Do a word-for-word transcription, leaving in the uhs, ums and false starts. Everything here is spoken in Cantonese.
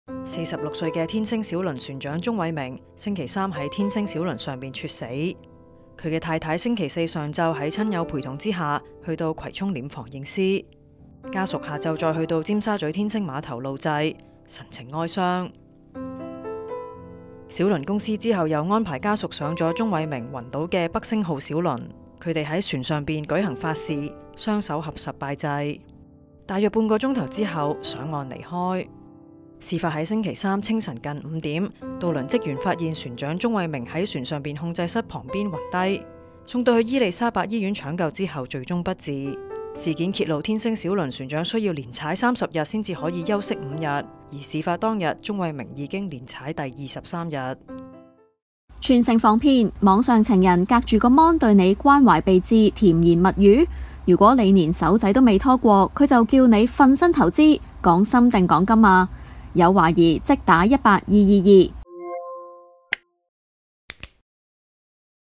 四十六歲嘅天星小輪船長鍾偉明星期三喺天星小輪上邊猝死，佢嘅太太星期四上晝喺親友陪同之下去到葵涌殮房認屍，家屬下晝再去到尖沙咀天星碼頭路祭，神情哀傷。小輪公司之後又安排家屬上咗鍾偉明暈倒嘅北星號小輪，佢哋喺船上邊舉行法事，雙手合十拜祭，大約半個鐘頭之後上岸離開。事發喺星期三清晨近五點，渡輪職員發現船長鍾偉明喺船上邊控制室旁邊暈低，送到去伊利沙伯醫院搶救之後，最終不治。事件揭露天星小輪船長需要連踩三十日先至可以休息五日，而事發當日鍾偉明已經連踩第二十三日。 全城防騙，網上情人隔住個 mon 對你關懷備至、甜言蜜語。如果你連手仔都未拖過，佢就叫你瞓身投資，講心定講金啊！有懷疑即打一八二二二。